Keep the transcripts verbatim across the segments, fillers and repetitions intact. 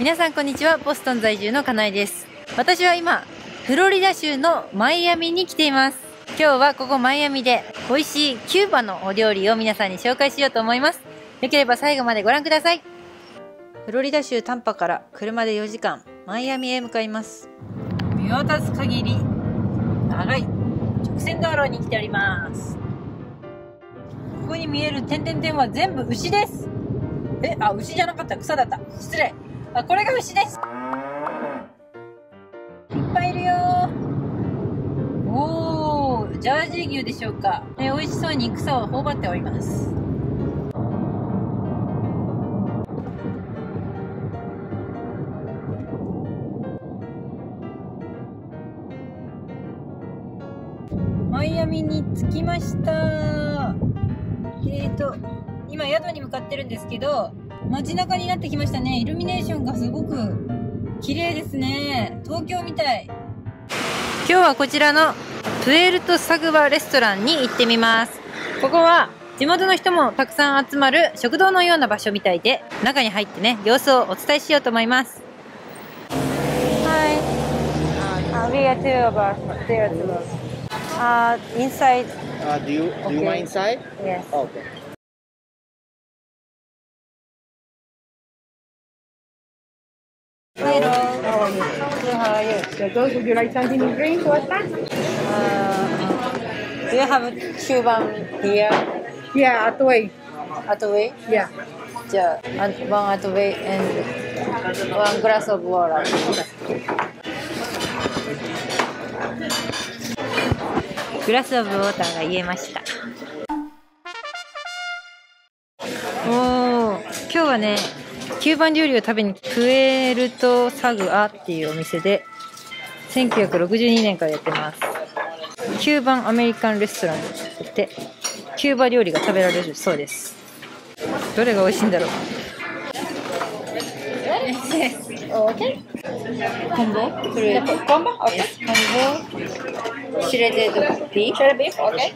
皆さんこんにちは。ボストン在住のかなえです。私は今フロリダ州のマイアミに来ています。今日はここマイアミで美味しいキューバのお料理を皆さんに紹介しようと思います。よければ最後までご覧ください。フロリダ州タンパから車でよじかん、マイアミへ向かいます。見渡す限り長い直線道路に来ております。ここに見える点々々は全部牛です。え、あ、牛じゃなかった、草だった。失礼。あ、これが牛です。いっぱいいるよー。おー、ジャージー牛でしょうか。え、美味しそうに草を頬張っております。マイアミに着きました。えーと、今宿に向かってるんですけど、街中になってきましたね。イルミネーションがすごく綺麗ですね。東京みたい。今日はこちらのプエルトサグバレストランに行ってみます。ここは地元の人もたくさん集まる食堂のような場所みたいで、中に入ってね、様子をお伝えしようと思います。はい。We are two of us. There are two of us. Uh, inside. Uh, do you do you mind inside? Yes. Okay. Hello. How are you? Good, how are you? So those, would you like something to drink or snack? Uh, do you have Cuban here Yeah, at the way. at the way? Yeah. じゃあ、one at the way and one glass of water. グラスオブウォーターが言えました。おー、今日はね、キューバン料理を食べにプエルトサグアっていうお店でせんきゅうひゃくろくじゅうにねんからやってます。キューバンアメリカンレストランでキューバ料理が食べられるそうです。どれが美味しいんだろう。 Okay. Combo? Combo? Okay. Combo? Shredded beef? Shredded beef? Okay.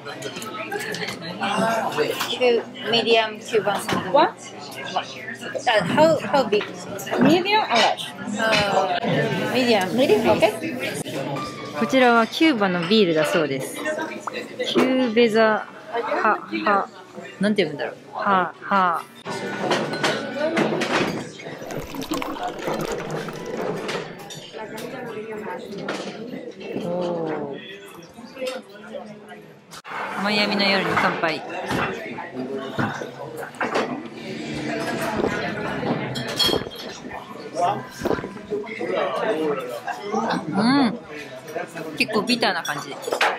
Medium Cuban sandwich. What? Uh, how, how big? Medium or large? Uh, medium. Medium? Okay. こちらはキューバのビールだそうです。キューベザハハなんて読むんだろう。はは。おー。マイアミの夜に乾杯。うん。結構ビターな感じ。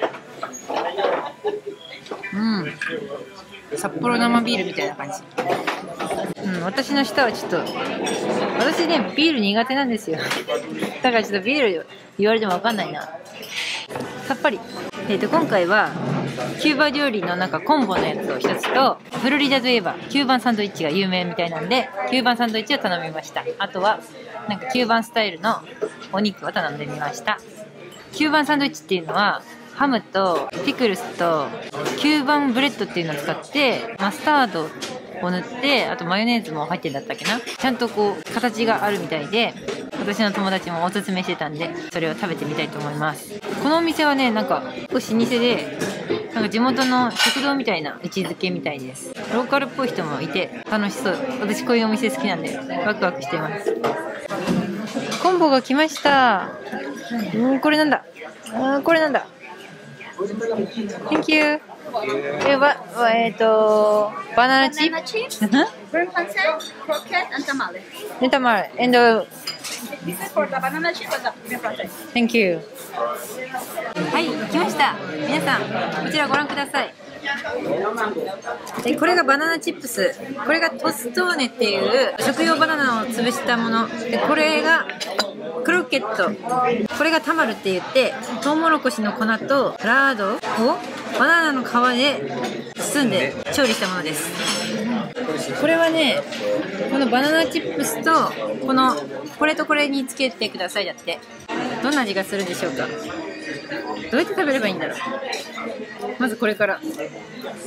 うん。札幌生ビールみたいな感じ。うん、私の舌はちょっと、私ね、ビール苦手なんですよ。だからちょっとビール言われてもわかんないな。さっぱり。えっと、今回は、キューバ料理のなんかコンボのやつを一つと、フロリダといえば、キューバンサンドイッチが有名みたいなんで、キューバンサンドイッチを頼みました。あとは、なんかキューバンスタイルのお肉を頼んでみました。キューバンサンドイッチっていうのは、ハムとピクルスとキューバンブレッドっていうのを使ってマスタードを塗って、あとマヨネーズも入ってるんだったっけな。ちゃんとこう形があるみたいで、私の友達もおすすめしてたんで、それを食べてみたいと思います。このお店はね、なんか結構老舗で、なんか地元の食堂みたいな位置づけみたいです。ローカルっぽい人もいて楽しそう。私こういうお店好きなんでワクワクしています。コンボが来ました。うん、これなんだ。うん、これなんだ。Thank you. え、わ、わ、えっと、バナナチップ。 Banana chips, burnt pancake, croquette, and tamale. ネタマル。And This is for the banana chip and the burnt pancake. thank you. はい、来ました。皆さん、こちらご覧ください。え、これがバナナチップス。これがトストーネっていう食用バナナを潰したもの。で、これがクロケット。これがタマルって言って、トウモロコシの粉とラードをバナナの皮で包んで調理したものです。これはね、このバナナチップスとこのこれとこれにつけてくださいだって。どんな味がするでしょうか。どうやって食べればいいんだろう。まずこれから。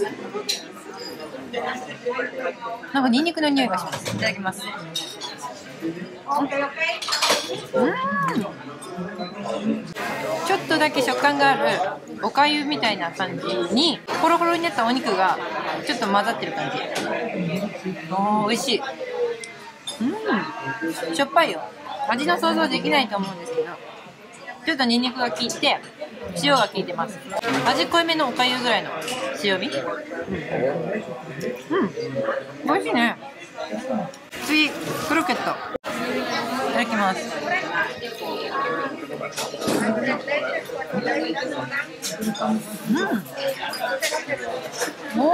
なんかニンニクの匂いがします。いただきます。 ちょっとだけ食感があるおかゆみたいな感じにホロホロになったお肉がちょっと混ざってる感じ。おー、美味しい。うん、しょっぱいよ。味の想像できないと思うんですけど、ちょっとニンニクが効いて塩が効いてます。味濃いめのおかゆぐらいの塩味。うん、うん、美味しいね。次、クロケットいただきます。うん、おー、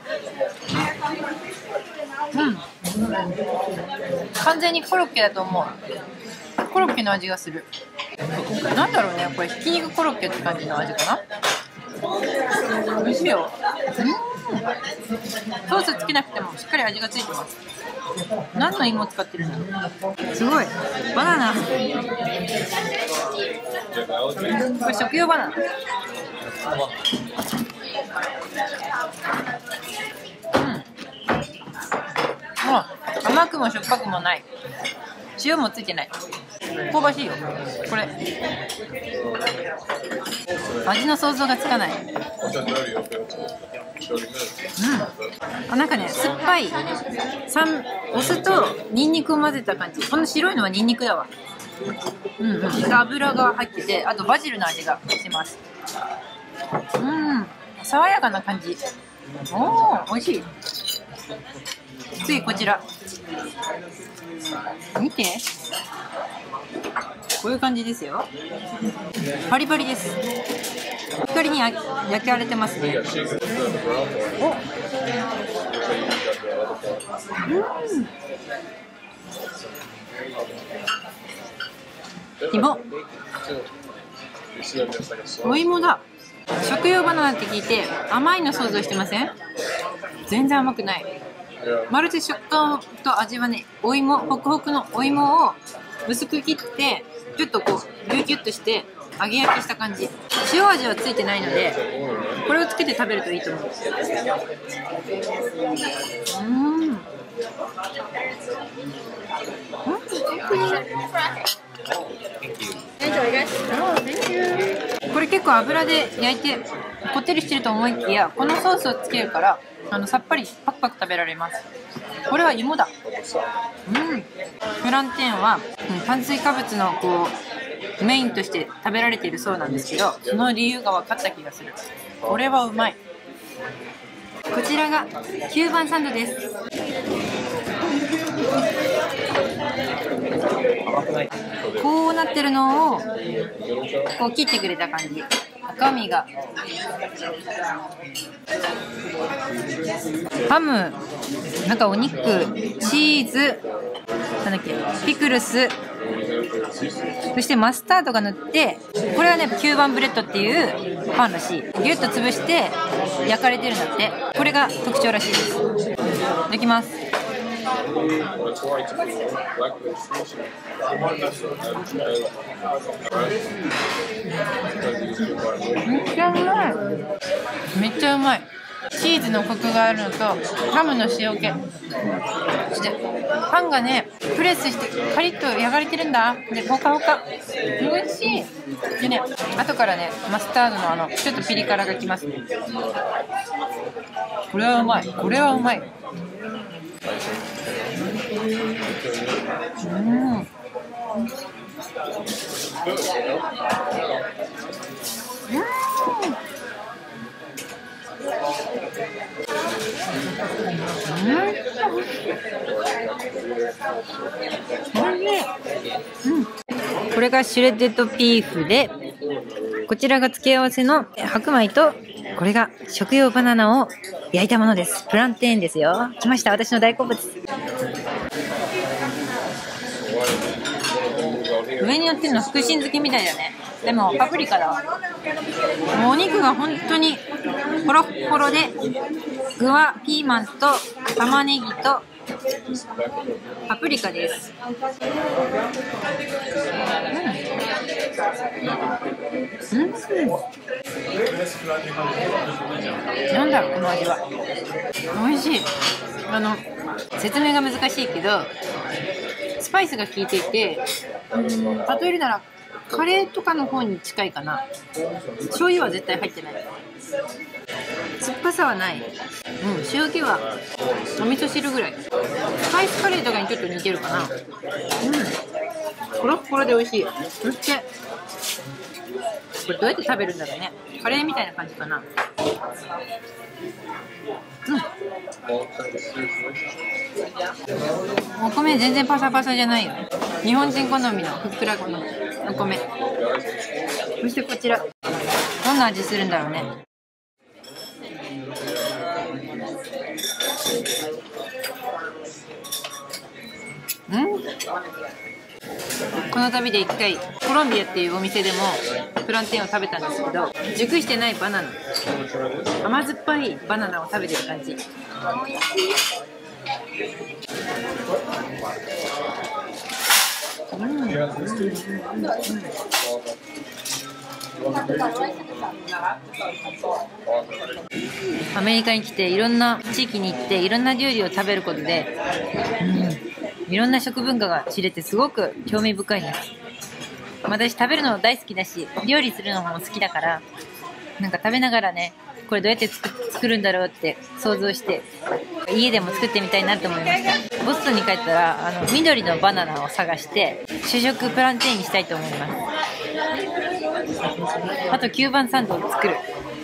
うん、完全にコロッケだと思う。コロッケの味がする。なんだろうね、これひき肉コロッケって感じの味かな。美味しいよ。うん、ソースつけなくてもしっかり味がついてます。何の芋を使ってるんだろう。すごい、バナナ。これ食用バナナ。うん、あ、甘くもしょっぱくもない。塩もついてない。香ばしいよこれ。味の想像がつかない。うん、あ、なんかね、酸っぱい酸お酢とニンニクを混ぜた感じ。この白いのはニンニクだわ。うんうん、油が入ってて、あとバジルの味がします。うん、爽やかな感じ。おー、美味しい。次こちら見て、こういう感じですよ。パリパリです。光に焼き荒れてますね。お、うん、芋、お芋だ。食用バナナって聞いて甘いの想像してません？全然甘くない。まるで食感と味はね、お芋、ホクホクのお芋を薄く切ってちょっとこうギュギュッとして揚げ焼きした感じ。塩味はついてないのでこれをつけて食べるといいと思う。うん、うん、これ結構油で焼いてこってりしてると思いきや、このソースをつけるからあのさっぱりパクパク食べられます。これは芋だ。うん、プランテンは、うん、炭水化物のこうメインとして食べられているそうなんですけど、その理由が分かった気がする。これはうまい。こちらがキューバンサンドです。こうなってるのをこう切ってくれた感じ。中身がハム、なんかお肉、チーズ、なんだっけ、ピクルス、そしてマスタードが塗って、これはねキューバンブレッドっていうパンらしい。ギュッと潰して焼かれてるんだって。これが特徴らしいです。いただきます。めっちゃうまい。めっちゃうまい。チーズのコクがあるのとハムの塩気、そしてパンがねプレスしてカリッと焼かれてるんだ。でほかほか、おいしい。でね、後からねマスタードのあのちょっとピリ辛がきますね。これはうまい。これはうまい。うん、うん、これがシュレッデッドピーフで、こちらが付け合わせの白米と、これが食用バナナを焼いたものです。プランテンですよ。来ました、私の大好物。上に乗ってるの福神漬けみたいだね。でもパプリカだわ。もうお肉が本当にホロッホロで、具はピーマンと玉ねぎとパプリカです。うん、うん、なんだろうこの味は。美味しい。あの説明が難しいけど、 スパイスが効いていて、うーん、例えるならカレーとかの方に近いかな。醤油は絶対入ってない。酸っぱさはない。うん、塩気はお味噌汁ぐらい。スパイスカレーとかにちょっと似てるかな。うん、コロッコロで美味しい。そしてこれどうやって食べるんだろうね。カレーみたいな感じかな。うん、お米全然パサパサじゃないよ。日本人好みのふっくらこのお米。そしてこちらどんな味するんだろうね。うん、この旅で一回コロンビアっていうお店でもプランテンを食べたんですけど、熟してないバナナ、甘酸っぱいバナナを食べてる感じ。うんうんうんうん、アメリカに来ていろんな地域に行っていろんな料理を食べることで、うん、いろんな食文化が知れてすごく興味深いです。私食べるの大好きだし料理するのも好きだから、なんか食べながらね、これどうやって 作, 作るんだろうって想像して家でも作ってみたいなと思いました。ボストンに帰ったらあの緑のバナナを探して主食プランテインにしたいと思います。あとキューバンサンドを作る。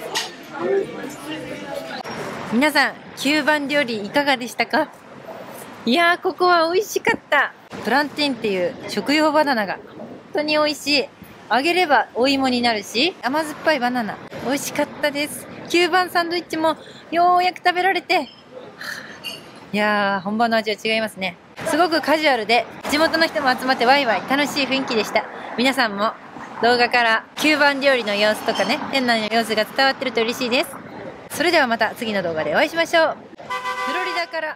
皆さんキューバン料理いかがでしたか？いやー、ここは美味しかった。プランテインっていう食用バナナが本当に美味しい。揚げればお芋になるし、甘酸っぱいバナナ美味しかったです。キューバンサンドイッチもようやく食べられて、いやー、本場の味は違いますね。すごくカジュアルで地元の人も集まってワイワイ楽しい雰囲気でした。皆さんも動画からキューバン料理の様子とかね、店内の様子が伝わってると嬉しいです。それではまた次の動画でお会いしましょう。フロリダから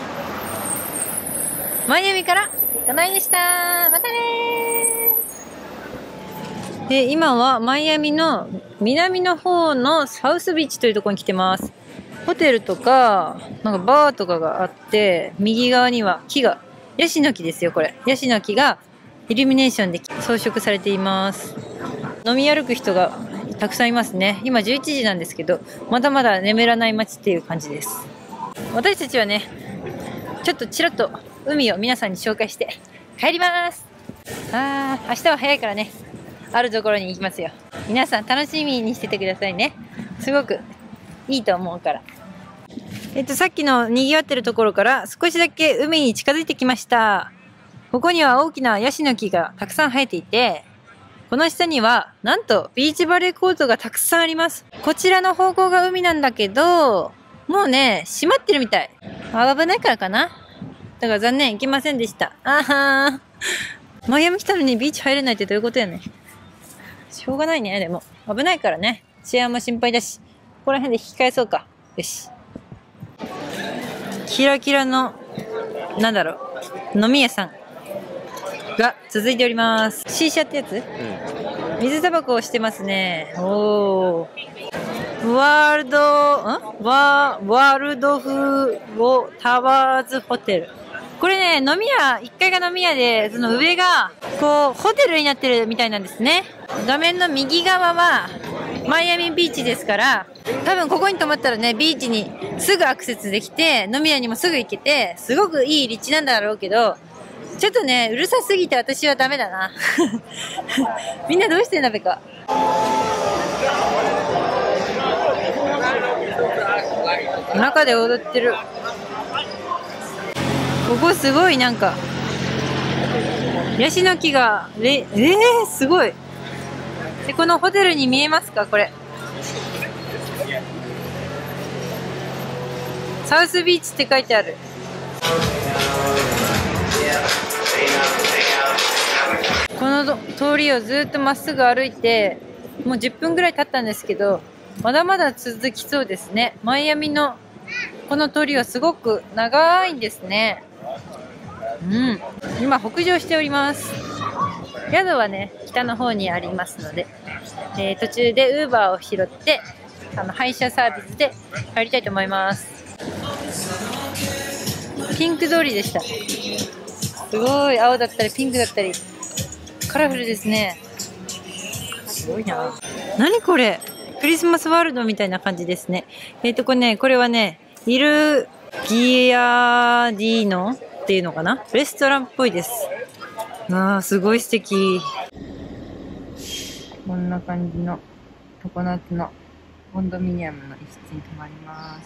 マイアミからかなえでした。またねー。で、今はマイアミの南の方のサウスビーチというところに来てます。ホテルとかなんかバーとかがあって、右側には木が、ヤシの木ですよ。これヤシの木がイルミネーションで装飾されています。飲み歩く人がたくさんいますね。今じゅういちじなんですけど、まだまだ眠らない街っていう感じです。私たちはね、ちょっとちらっと海を皆さんに紹介して帰ります。あー、明日は早いからね、あるところに行きますよ。皆さん楽しみにしててくださいね。すごくいいと思うから。えっと、さっきの賑わってるところから少しだけ海に近づいてきました。ここには大きなヤシの木がたくさん生えていて、この下にはなんとビーチバレーコートがたくさんあります。こちらの方向が海なんだけど、もうね、閉まってるみたい。危ないからかな。だから残念、行けませんでした。あはー。マイアミ来たのにビーチ入れないってどういうことやねん。しょうがないね。でも危ないからね、治安も心配だし、ここら辺で引き返そうか。よし。キラキラのなんだろう、飲み屋さんが続いております。シーシャってやつ、うん、水タバコをしてますね。おー、ワールドんワーワールドフォタワーズホテル。これね、飲み屋、いっかいが飲み屋で、その上がこうホテルになってるみたいなんですね。画面の右側はマイアミビーチですから、多分ここに泊まったらね、ビーチにすぐアクセスできて、飲み屋にもすぐ行けて、すごくいい立地なんだろうけど、ちょっとね、うるさすぎて私はダメだな。みんなどうしてんだべか。中で踊ってる。ここすごい、なんかヤシの木がええー、すごい。で、このホテルに見えますか、これ。サウスビーチって書いてある。この通りをずっとまっすぐ歩いてもうじゅっぷんぐらい経ったんですけど、まだまだ続きそうですね。マイアミのこの通りはすごく長いんですね。うん、今北上しております。宿はね、北の方にありますので、えー、途中でウーバーを拾ってあの配車サービスで帰りたいと思います。ピンク通りでした。 すごい。青だったり、ピンクだったり。カラフルですね。すごいな。何これ？クリスマスワールドみたいな感じですね。えっと、これね、これはね、イルギアディーノっていうのかな？レストランっぽいです。ああ、すごい素敵。こんな感じの常夏のコンドミニアムの一室に泊まります。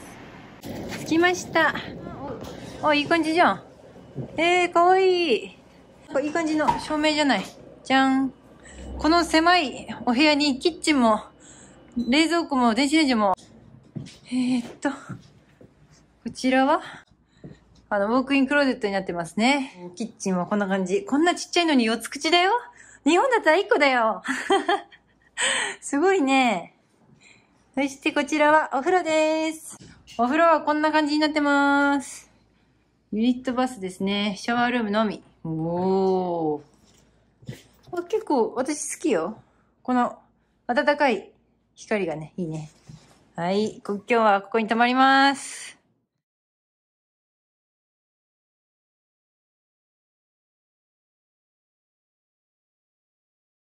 着きました。お、おいい感じじゃん。えー、かわいい。いい感じの照明じゃない。じゃん。この狭いお部屋にキッチンも、冷蔵庫も電子レンジも。えー、っと、こちらは、あの、ウォークインクローゼットになってますね。キッチンはこんな感じ。こんなちっちゃいのによっつ口だよ。日本だったらいっこだよ。すごいね。そしてこちらはお風呂です。お風呂はこんな感じになってます。ユニットバスですね。シャワールームのみ。おー。あ、結構私好きよ。この暖かい光がね、いいね。はい。今日はここに泊まります。